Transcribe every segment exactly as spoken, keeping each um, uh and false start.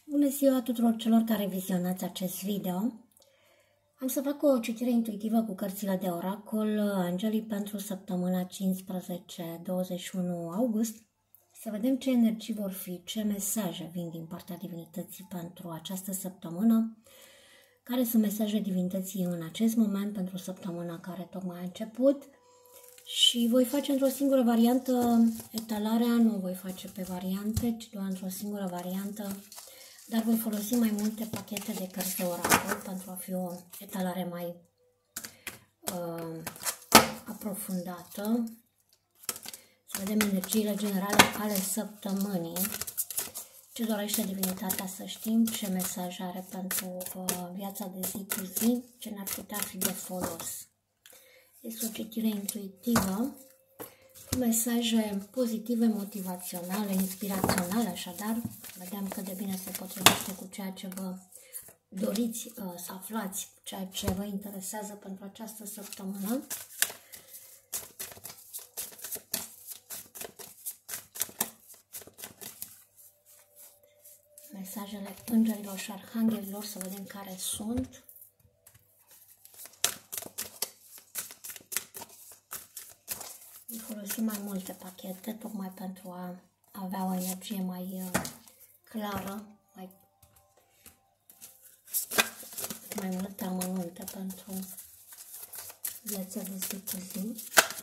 Bună ziua tuturor celor care vizionați acest video. Am să fac o citire intuitivă cu cărțile de oracol Angelii pentru săptămâna cincisprezece douăzeci și unu august. Să vedem ce energii vor fi, ce mesaje vin din partea divinității pentru această săptămână, care sunt mesaje divinității în acest moment pentru săptămâna care tocmai a început. Și voi face într-o singură variantă etalarea, nu voi face pe variante, ci doar într-o singură variantă, dar voi folosi mai multe pachete de cărți de oracol pentru a fi o etalare mai uh, aprofundată. Să vedem energiile generale ale săptămânii, ce dorește divinitatea să știm, ce mesaj are pentru uh, viața de zi cu zi, ce ne-ar putea fi de folos. Este o citire intuitivă cu mesaje pozitive, motivaționale, inspiraționale, așadar. Vedem cât de bine se potrivește cu ceea ce vă doriți uh, să aflați, cu ceea ce vă interesează pentru această săptămână. Mesajele îngerilor și arhanghelilor, să vedem care sunt. Folosim mai multe pachete, tocmai pentru a avea o energie mai uh, clară, mai, mai multe amănunte pentru viața de zi cu zi.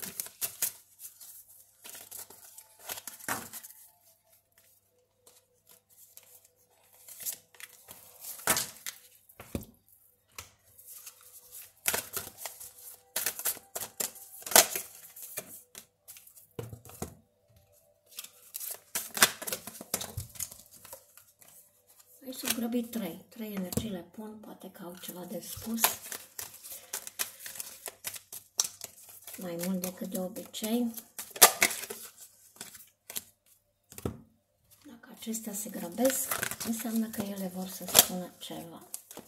Aici sunt grăbit trei. Trei energii le pun, poate că au ceva de spus. Mai mult decât de obicei. Dacă acestea se grăbesc, înseamnă că ele vor să spună ceva.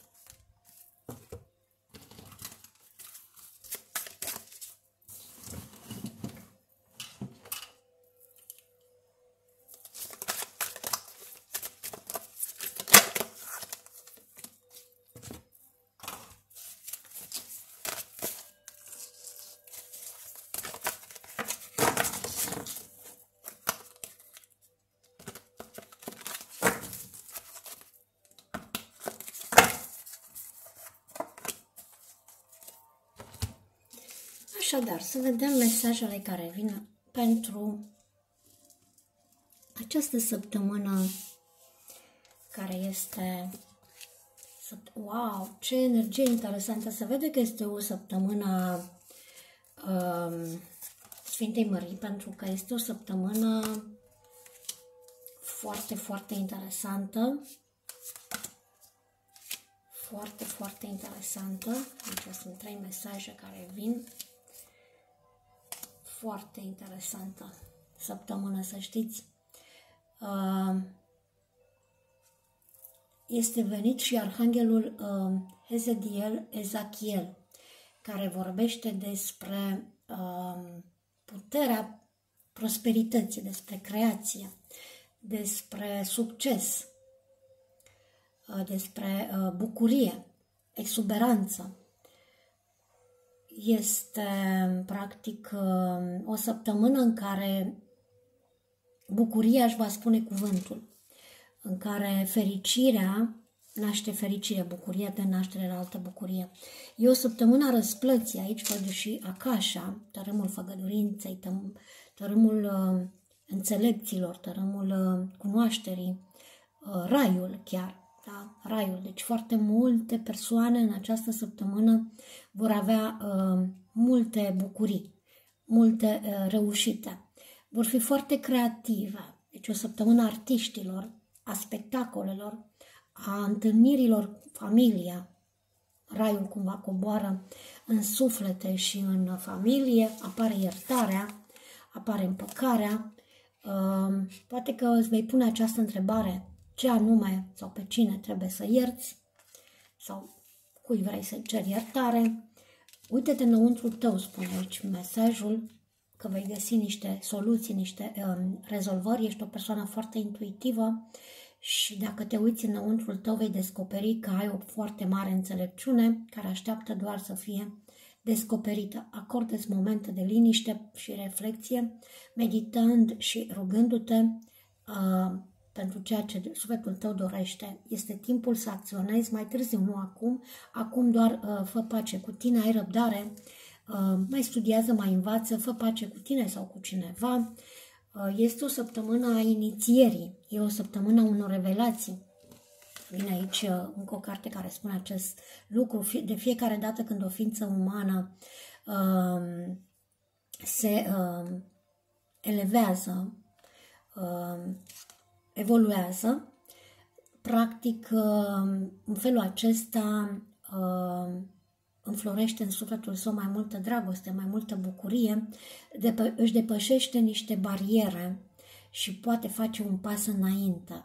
Așadar, să vedem mesajele care vin pentru această săptămână care este... Wow, ce energie interesantă! Se vede că este o săptămână um, Sfintei Mării, pentru că este o săptămână foarte, foarte interesantă. Foarte, foarte interesantă. Deci sunt trei mesaje care vin. Foarte interesantă săptămână, să știți. Este venit și arhanghelul Hezediel Ezachiel, care vorbește despre puterea prosperității, despre creație, despre succes, despre bucurie, exuberanță. Este, practic, o săptămână în care bucuria își va spune cuvântul, în care fericirea naște fericire, bucuria de naștere la altă bucurie. E o săptămână a răsplății, aici văd și Akasha, tărâmul făgădurinței, tărâmul uh, înțelepților, tărâmul uh, cunoașterii, uh, raiul chiar. Da? Raiul. Deci foarte multe persoane în această săptămână vor avea uh, multe bucurii, multe uh, reușite. Vor fi foarte creative. Deci o săptămână a artiștilor, a spectacolelor, a întâlnirilor, familia. Raiul cumva coboară în suflete și în familie, apare iertarea, apare împăcarea. Uh, poate că îți vei pune această întrebare: ce anume sau pe cine trebuie să ierți sau cui vrei să ceri iertare. Uite-te înăuntru tău, spune aici mesajul, că vei găsi niște soluții, niște um, rezolvări. Ești o persoană foarte intuitivă, și dacă te uiți înăuntrul tău vei descoperi că ai o foarte mare înțelepciune care așteaptă doar să fie descoperită. Acordă-ți momente de liniște și reflexie, meditând și rugându-te uh, pentru ceea ce sufletul tău dorește. Este timpul să acționezi mai târziu, nu acum. Acum doar uh, fă pace cu tine, ai răbdare, uh, mai studiază, mai învață, fă pace cu tine sau cu cineva. Uh, este o săptămână a inițierii, e o săptămână a unor revelații. Vine aici uh, încă o carte care spune acest lucru. De fiecare dată când o ființă umană uh, se uh, elevează, uh, evoluează, practic în felul acesta înflorește în sufletul său mai multă dragoste, mai multă bucurie, își depășește niște bariere și poate face un pas înainte.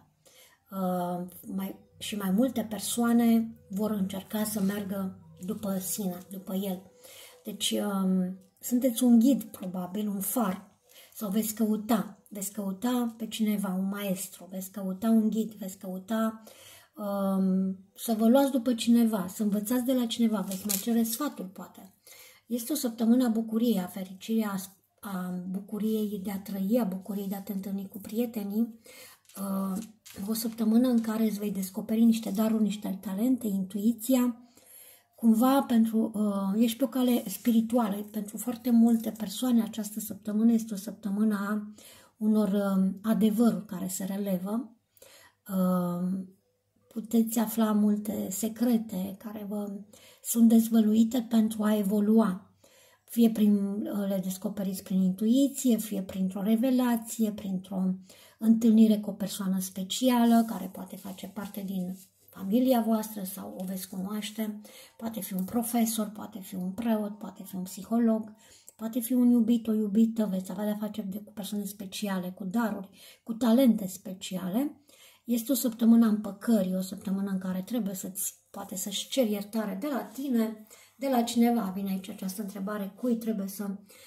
Și mai multe persoane vor încerca să meargă după sine, după el. Deci sunteți un ghid, probabil, un far, sau veți căuta. Veți căuta pe cineva, un maestru, veți căuta un ghid, veți căuta um, să vă luați după cineva, să învățați de la cineva, veți mai cere sfatul, poate. Este o săptămână a bucuriei, a fericirii, a, a bucuriei de a trăi, a bucuriei de a te întâlni cu prietenii, uh, o săptămână în care îți vei descoperi niște daruri, niște talente, intuiția, cumva pentru, uh, ești pe o cale spirituală. Pentru foarte multe persoane această săptămână este o săptămână a unor uh, adevăruri care se relevă. Uh, puteți afla multe secrete care vă sunt dezvăluite pentru a evolua. Fie prin, uh, le descoperiți prin intuiție, fie printr-o revelație, printr-o întâlnire cu o persoană specială care poate face parte din familia voastră sau o veți cunoaște. Poate fi un profesor, poate fi un preot, poate fi un psiholog, poate fi un iubit, o iubită, veți avea de-a face cu persoane speciale, cu daruri, cu talente speciale. Este o săptămână a împăcării, o săptămână în care trebuie să-ți, poate să-și ceri iertare de la tine, de la cineva. Vine aici această întrebare, cui trebuie să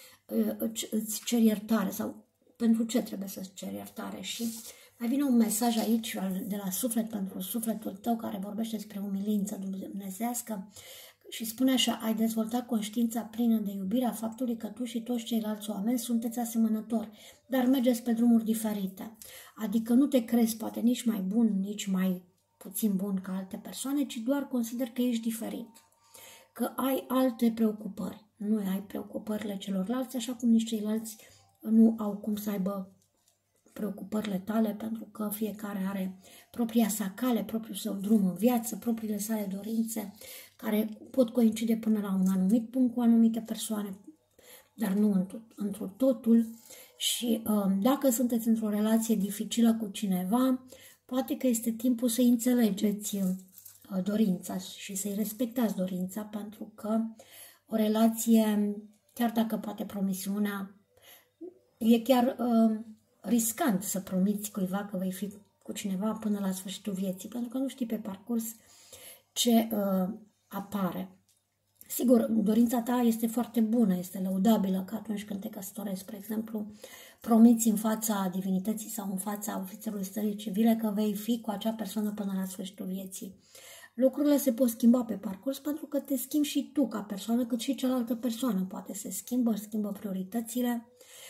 îți ceri iertare sau pentru ce trebuie să-ți ceri iertare. Și mai vine un mesaj aici de la suflet pentru sufletul tău care vorbește despre umilință dumnezească și spune așa: ai dezvoltat conștiința plină de iubirea faptului că tu și toți ceilalți oameni sunteți asemănători, dar mergeți pe drumuri diferite. Adică nu te crezi poate nici mai bun, nici mai puțin bun ca alte persoane, ci doar consider că ești diferit, că ai alte preocupări. Nu ai preocupările celorlalți, așa cum nici ceilalți nu au cum să aibă preocupările tale, pentru că fiecare are propria sa cale, propriul său drum în viață, propriile sale dorințe, care pot coincide până la un anumit punct cu anumite persoane, dar nu într totul. Și dacă sunteți într-o relație dificilă cu cineva, poate că este timpul să înțelegeți dorința și să-i respectați dorința, pentru că o relație, chiar dacă poate promisiunea, e chiar uh, riscant să promiți cuiva că vei fi cu cineva până la sfârșitul vieții, pentru că nu știi pe parcurs ce uh, apare. Sigur, dorința ta este foarte bună, este lăudabilă, că atunci când te căsătorești, spre exemplu, promiți în fața divinității sau în fața ofițerului stării civile că vei fi cu acea persoană până la sfârșitul vieții. Lucrurile se pot schimba pe parcurs pentru că te schimbi și tu ca persoană, cât și cealaltă persoană. Poate se schimbă, schimbă prioritățile.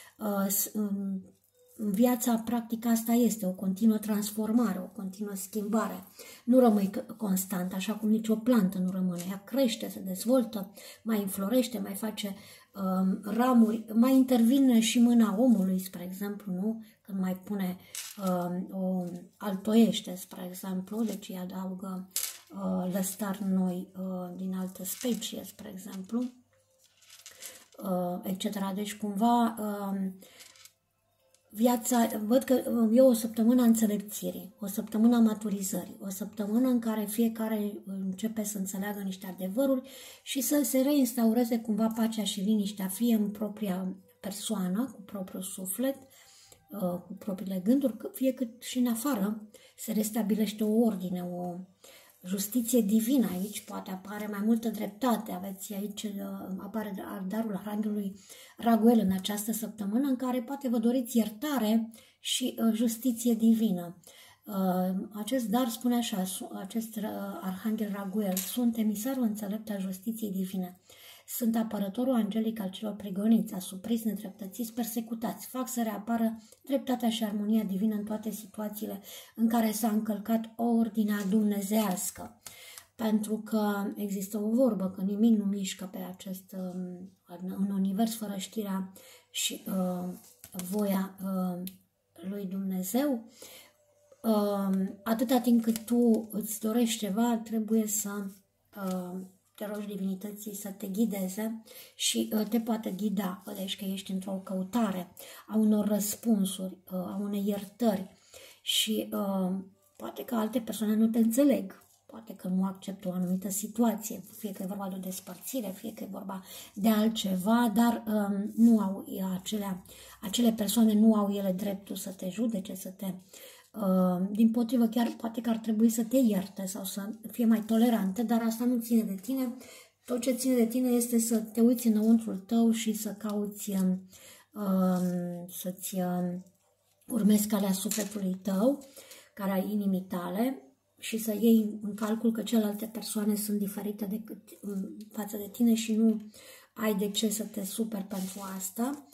În viața, practic, asta este o continuă transformare, o continuă schimbare. Nu rămâi constant, așa cum nici o plantă nu rămâne. Ea crește, se dezvoltă, mai înflorește, mai face um, ramuri, mai intervine și mâna omului, spre exemplu, nu? Când mai pune, um, o altoiește, spre exemplu, deci îi adaugă uh, lăstari noi uh, din altă specie, spre exemplu, uh, et cetera. Deci, cumva, uh, viața, văd că e o săptămână a înțelepțirii, o săptămână a maturizării, o săptămână în care fiecare începe să înțeleagă niște adevăruri și să se reinstaureze cumva pacea și liniștea, fie în propria persoană, cu propriul suflet, cu propriile gânduri, fie cât și în afară se restabilește o ordine, o justiție divină. Aici poate apare mai multă dreptate. Aveți aici, apare darul Arhanghelului Raguel în această săptămână, în care poate vă doriți iertare și justiție divină. Acest dar spune așa, acest arhanghel Raguel: sunt emisarul înțelept al justiției divine. Sunt apărătorul angelic al celor pregoniți, asupriți, nedreptățiți, persecutați. Fac să reapară dreptatea și armonia divină în toate situațiile în care s-a încălcat ordinea dumnezească. Pentru că există o vorbă că nimic nu mișcă pe acest, în univers fără știrea și uh, voia uh, lui Dumnezeu. Uh, atâta timp cât tu îți dorești ceva, trebuie să uh, te rogi divinității să te ghideze și uh, te poate ghida. Deci că ești într-o căutare a unor răspunsuri, uh, a unei iertări și uh, poate că alte persoane nu te înțeleg. Poate că nu acceptă o anumită situație, fie că e vorba de o despărțire, fie că e vorba de altceva, dar um, nu au acelea, acele persoane nu au ele dreptul să te judece, să te... Uh, dimpotrivă, chiar poate că ar trebui să te ierte sau să fie mai tolerante, dar asta nu ține de tine. Tot ce ține de tine este să te uiți înăuntrul tău și să cauți, uh, să-ți uh, urmezi calea sufletului tău, care ai inimii tale, și să iei în calcul că celelalte persoane sunt diferite decât față de tine și nu ai de ce să te superi pentru asta.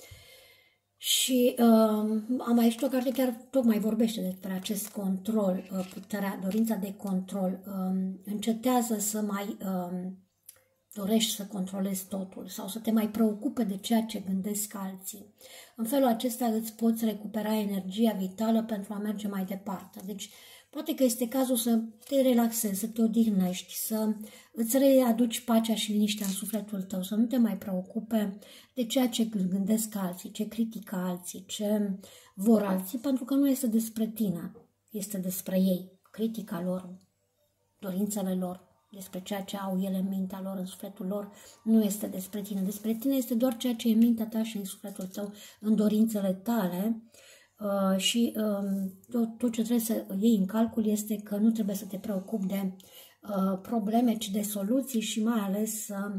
Și uh, am mai citit o carte chiar tocmai vorbește despre acest control, uh, puterea, dorința de control. Uh, încetează să mai uh, dorești să controlezi totul sau să te mai preocupe de ceea ce gândesc alții. În felul acesta îți poți recupera energia vitală pentru a merge mai departe. Deci, poate că este cazul să te relaxezi, să te odihnești, să îți readuci pacea și liniștea în sufletul tău, să nu te mai preocupe de ceea ce gândesc alții, ce critică alții, ce vor alții, pentru că nu este despre tine, este despre ei, critica lor, dorințele lor, despre ceea ce au ele în mintea lor, în sufletul lor, nu este despre tine. Despre tine este doar ceea ce e în mintea ta și în sufletul tău, în dorințele tale. Uh, și uh, tot, tot ce trebuie să iei în calcul este că nu trebuie să te preocupi de uh, probleme, ci de soluții și mai ales să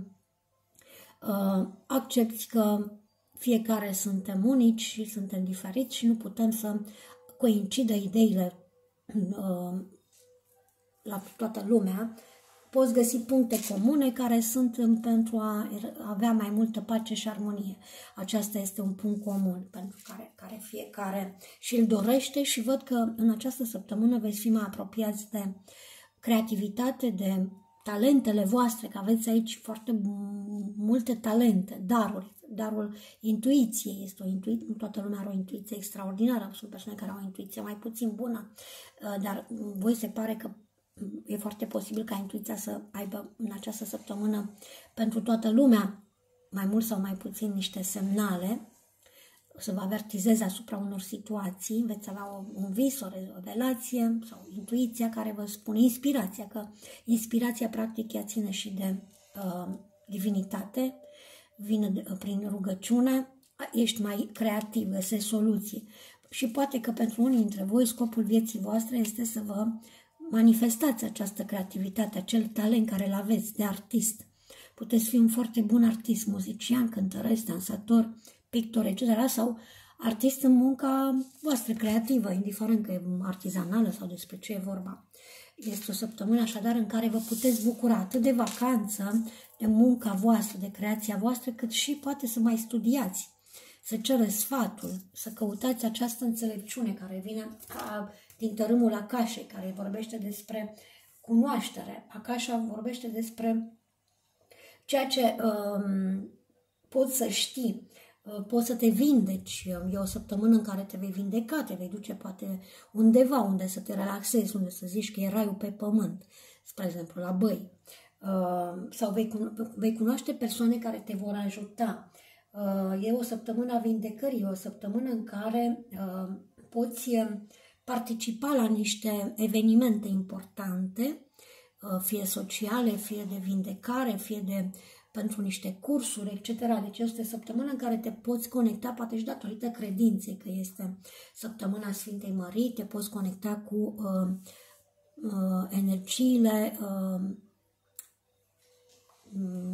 uh, accepti că fiecare suntem unici și suntem diferiți și nu putem să coincidă ideile uh, la toată lumea. Poți găsi puncte comune care sunt pentru a avea mai multă pace și armonie. Aceasta este un punct comun pentru care, care fiecare și îl dorește și văd că în această săptămână veți fi mai apropiați de creativitate, de talentele voastre, că aveți aici foarte multe talente, daruri. Darul intuiției este o intuiție, nu toată lumea are o intuiție extraordinară, sunt persoane care au o intuiție mai puțin bună, dar voi se pare că e foarte posibil ca intuiția să aibă în această săptămână pentru toată lumea, mai mult sau mai puțin, niște semnale, să vă avertizeze asupra unor situații, veți avea un vis, o revelație sau intuiția care vă spune, inspirația, că inspirația practic ea ține și de uh, divinitate, vine de, prin rugăciune, ești mai creativ, găsești soluții. Și poate că pentru unii dintre voi scopul vieții voastre este să vă manifestați această creativitate, acel talent care îl aveți de artist. Puteți fi un foarte bun artist, muzician, cântăresc, dansator, pictor, et cetera. Sau artist în munca voastră creativă, indiferent că e artizanală sau despre ce e vorba. Este o săptămână așadar în care vă puteți bucura atât de vacanță, de munca voastră, de creația voastră, cât și poate să mai studiați, să cereți sfatul, să căutați această înțelepciune care vine a, din tărâmul Akashei, care vorbește despre cunoaștere. Akasha vorbește despre ceea ce um, poți să știi, uh, poți să te vindeci. E o săptămână în care te vei vindeca, te vei duce poate undeva unde să te relaxezi, unde să zici că e raiul pe pământ, spre exemplu la Băi. Uh, sau vei, cuno- vei cunoaște persoane care te vor ajuta. Uh, e o săptămână a vindecării, e o săptămână în care uh, poți participa la niște evenimente importante, fie sociale, fie de vindecare, fie de pentru niște cursuri, et cetera. Deci este o săptămână în care te poți conecta, poate și datorită credinței că este săptămâna Sfintei Mării, te poți conecta cu uh, uh, energiile uh,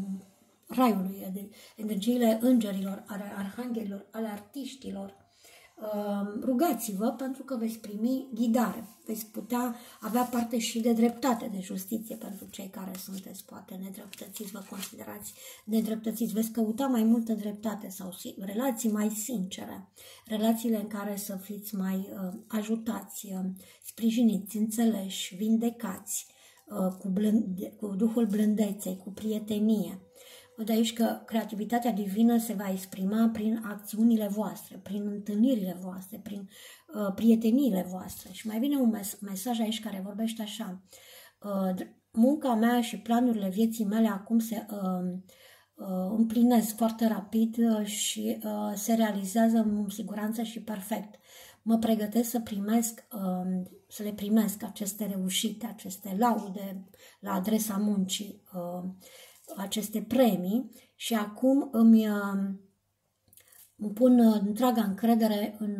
raiului, energiile îngerilor, ale arhanghelilor, ale artiștilor, rugați-vă pentru că veți primi ghidare, veți putea avea parte și de dreptate, de justiție pentru cei care sunteți poate nedreptățiți, vă considerați nedreptățiți, veți căuta mai multă dreptate sau relații mai sincere, relațiile în care să fiți mai uh, ajutați, uh, sprijiniți, înțeleși, vindecați, uh, cu, blânde, cu duhul blândeței, cu prietenie. Văd aici că creativitatea divină se va exprima prin acțiunile voastre, prin întâlnirile voastre, prin uh, prieteniile voastre. Și mai vine un mes mesaj aici care vorbește așa. Uh, munca mea și planurile vieții mele acum se uh, uh, împlinesc foarte rapid și uh, se realizează în siguranță și perfect. Mă pregătesc să primesc, uh, să le primesc aceste reușite, aceste laude la adresa muncii, uh, aceste premii și acum îmi, îmi pun întreaga încredere în,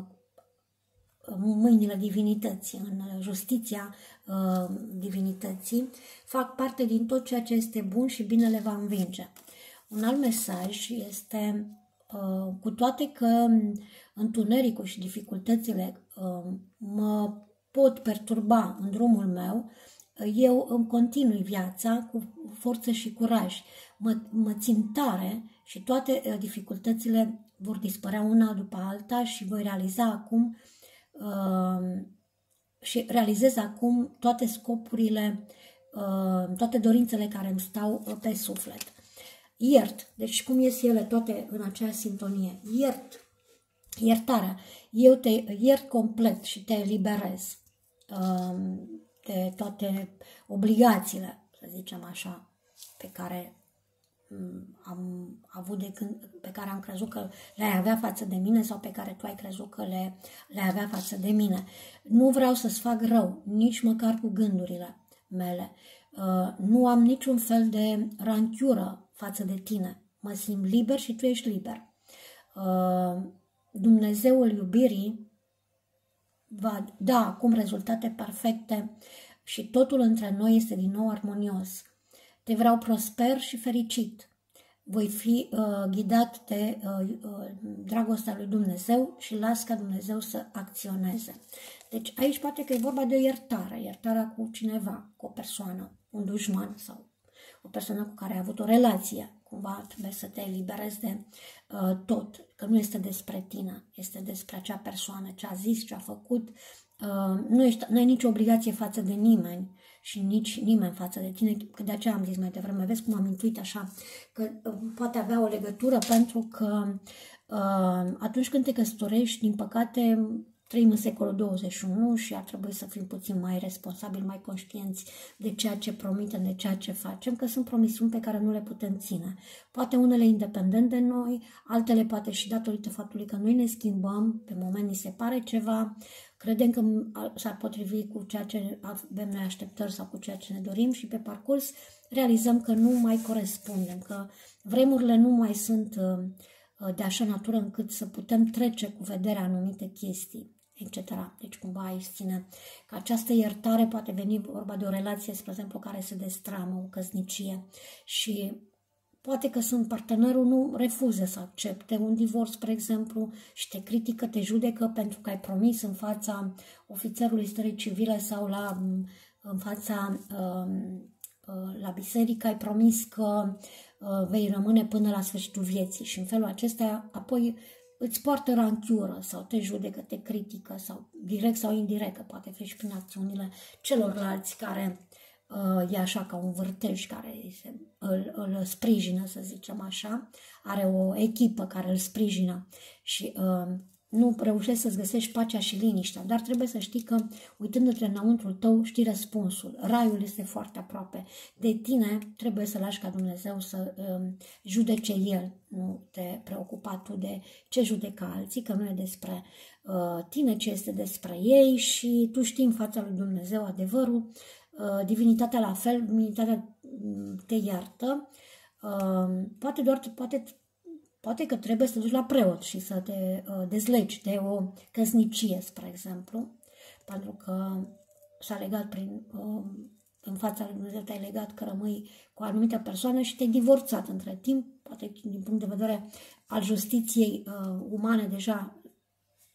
în mâinile divinității, în justiția uh, divinității. Fac parte din tot ceea ce este bun și binele va învinge. Un alt mesaj este, uh, cu toate că întunericul și dificultățile uh, mă pot perturba în drumul meu, eu îmi continui viața cu forță și curaj, mă, mă țin tare și toate dificultățile vor dispărea una după alta și voi realiza acum uh, și realizez acum toate scopurile, uh, toate dorințele care îmi stau pe suflet. Iert, deci cum ies ele toate în acea sintonie, iert, iertarea, eu te iert complet și te eliberez. Uh, de toate obligațiile, să zicem așa, pe care am avut de când, pe care am crezut că le-ai avea față de mine sau pe care tu ai crezut că le, le-ai avea față de mine. Nu vreau să-ți fac rău, nici măcar cu gândurile mele. Uh, nu am niciun fel de ranchiură față de tine. Mă simt liber și tu ești liber. Uh, Dumnezeul iubirii va da acum rezultate perfecte și totul între noi este din nou armonios. Te vreau prosper și fericit. Voi fi uh, ghidat de uh, uh, dragostea lui Dumnezeu și las ca Dumnezeu să acționeze. Deci aici poate că e vorba de o iertare, iertarea cu cineva, cu o persoană, un dușman sau o persoană cu care ai avut o relație. Cumva trebuie să te eliberezi de uh, tot, că nu este despre tine, este despre acea persoană, ce a zis, ce a făcut. Uh, nu, ești, nu ai nicio obligație față de nimeni și nici nimeni față de tine, că de aceea am zis mai devreme, vezi cum am intuit așa, că uh, poate avea o legătură pentru că uh, atunci când te căsătorești, din păcate, trăim în secolul douăzeci și unu și ar trebui să fim puțin mai responsabili, mai conștienți de ceea ce promitem, de ceea ce facem, că sunt promisiuni pe care nu le putem ține. Poate unele independent de noi, altele poate și datorită faptului că noi ne schimbăm, pe moment ni se pare ceva, credem că s-ar potrivi cu ceea ce avem noi așteptări sau cu ceea ce ne dorim și pe parcurs realizăm că nu mai corespundem, că vremurile nu mai sunt de așa natură încât să putem trece cu vederea anumite chestii, et cetera. Deci cumva aici ține că această iertare poate veni vorba de o relație, spre exemplu, care se destramă, o căsnicie și poate că sunt partenerul nu refuză să accepte un divorț, spre exemplu, și te critică, te judecă pentru că ai promis în fața ofițerului stării civile sau la, în fața la biserică, ai promis că vei rămâne până la sfârșitul vieții și în felul acesta apoi îți poartă ranchiură sau te judecă, te critică sau direct sau indirect, că poate fi și prin acțiunile celorlalți care uh, e așa ca un vârtej care se, îl, îl sprijină, să zicem așa, are o echipă care îl sprijină și uh, nu reușești să-ți găsești pacea și liniștea, dar trebuie să știi că uitându-te înăuntrul tău știi răspunsul. Raiul este foarte aproape. De tine trebuie să lași ca Dumnezeu să um, judece El. Nu te preocupa tu de ce judecă alții, că nu e despre uh, tine, ce este despre ei și tu știi în fața lui Dumnezeu adevărul. Uh, divinitatea la fel, divinitatea te iartă. Uh, poate doar, poate Poate că trebuie să te duci la preot și să te uh, dezlegi de o căsnicie, spre exemplu, pentru că s-a legat prin, uh, în fața lui Dumnezeu, te-ai legat că rămâi cu o anumită persoană și te-ai divorțat între timp, poate din punct de vedere al justiției uh, umane deja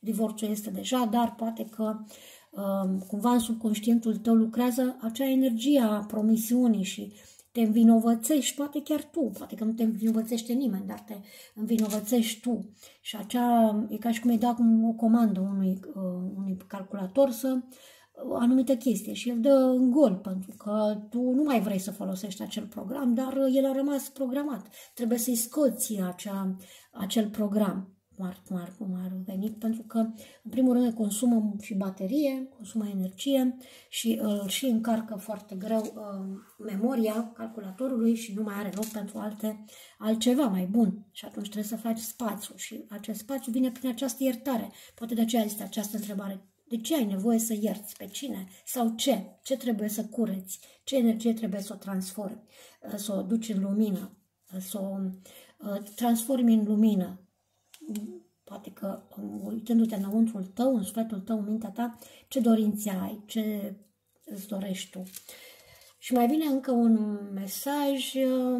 divorțul este deja, dar poate că uh, cumva în subconștientul tău lucrează acea energie a promisiunii și te învinovățești, poate chiar tu, poate că nu te învinovățește nimeni, dar te învinovățești tu. Și acea, e ca și cum îi dau o comandă unui, uh, unui calculator să o anumită chestie și el dă în gol, pentru că tu nu mai vrei să folosești acel program, dar el a rămas programat. Trebuie să-i scoți acea, acel program. Cum ar, cum ar veni, pentru că, în primul rând, consumă și baterie, consumă energie și îl și încarcă foarte greu uh, memoria calculatorului și nu mai are loc pentru alte, altceva mai bun. Și atunci trebuie să faci spațiu și acest spațiu vine prin această iertare. Poate de aceea este această întrebare. De ce ai nevoie să ierți? Pe cine? Sau ce? Ce trebuie să cureți? Ce energie trebuie să o transformi? Să o duci în lumină? Să o uh, transformi în lumină? Poate că, uitându-te înăuntrul tău, în sufletul tău, în mintea ta, ce dorințe ai, ce îți dorești tu. Și mai vine încă un mesaj.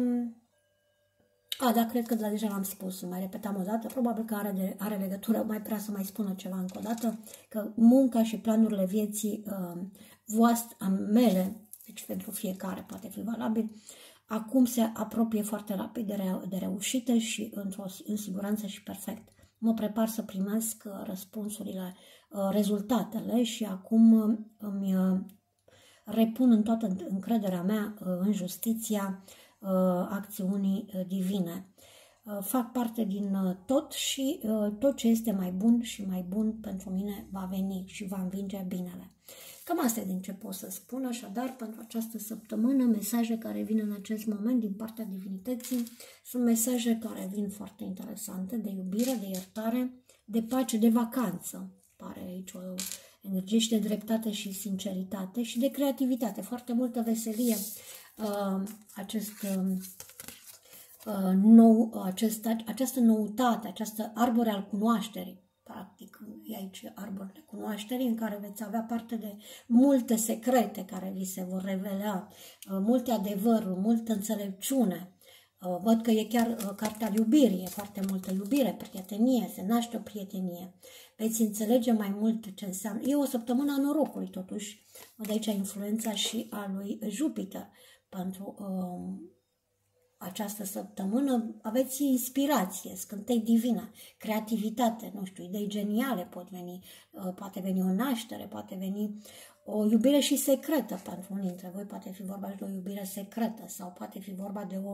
A, da, cred că deja l-am spus, mai repetam o dată, probabil că are, de, are legătură, mai prea să mai spună ceva încă o dată, că munca și planurile vieții uh, voastre, a mele, deci pentru fiecare poate fi valabil, acum se apropie foarte rapid de, re de reușită și într-o în siguranță și perfect. Mă prepar să primesc răspunsurile, rezultatele și acum îmi repun în toată încrederea mea în justiția acțiunii divine. Fac parte din tot și tot ce este mai bun și mai bun pentru mine va veni și va învinge binele. Cam asta e din ce pot să spun, așadar, pentru această săptămână, mesaje care vin în acest moment din partea divinității sunt mesaje care vin foarte interesante, de iubire, de iertare, de pace, de vacanță. Pare aici o energie și de dreptate și sinceritate și de creativitate, foarte multă veselie. Uh, acest, uh, nou, acest, această noutate, această arbore al cunoașterii, practic, e aici arborele cunoașterii, în care veți avea parte de multe secrete care vi se vor revela, multe adevăruri, multă înțelepciune. Văd că e chiar cartea iubirii, e foarte multă iubire, prietenie, se naște o prietenie. Veți înțelege mai mult ce înseamnă. E o săptămână a norocului, totuși, văd aici influența și a lui Jupiter pentru uh, această săptămână. Aveți inspirație, scântei divine, creativitate, nu știu, idei geniale pot veni, poate veni o naștere, poate veni o iubire și secretă pentru unii dintre voi, poate fi vorba de o iubire secretă sau poate fi vorba de o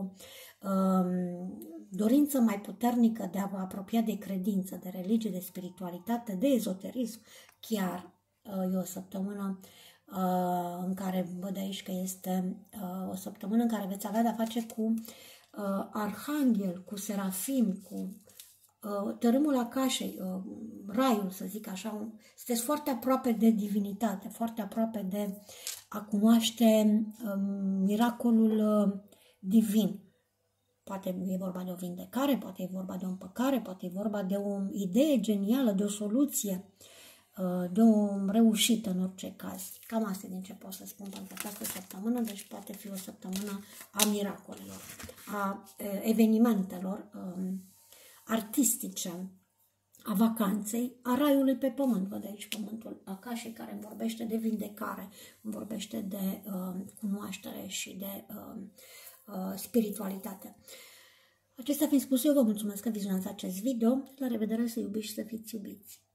um, dorință mai puternică de a vă apropia de credință, de religie, de spiritualitate, de ezoterism. Chiar uh, e o săptămână Uh, în care văd aici că este uh, o săptămână în care veți avea de-a face cu uh, arhanghel, cu serafim, cu uh, tărâmul Acașei, uh, raiul, să zic așa. Sunteți foarte aproape de divinitate, foarte aproape de a cunoaște uh, miracolul uh, divin. Poate e vorba de o vindecare, poate e vorba de o împăcare, poate e vorba de o idee genială, de o soluție, de o reușită în orice caz. Cam asta din ce pot să spun pentru această săptămână, deci poate fi o săptămână a miracolelor, a evenimentelor um, artistice, a vacanței, a raiului pe pământ. Văd aici pământul Acașei care îmi vorbește de vindecare, îmi vorbește de uh, cunoaștere și de uh, uh, spiritualitate. Acestea fiind spuse, eu vă mulțumesc că vizionați acest video. La revedere, să iubiți și să fiți iubiți!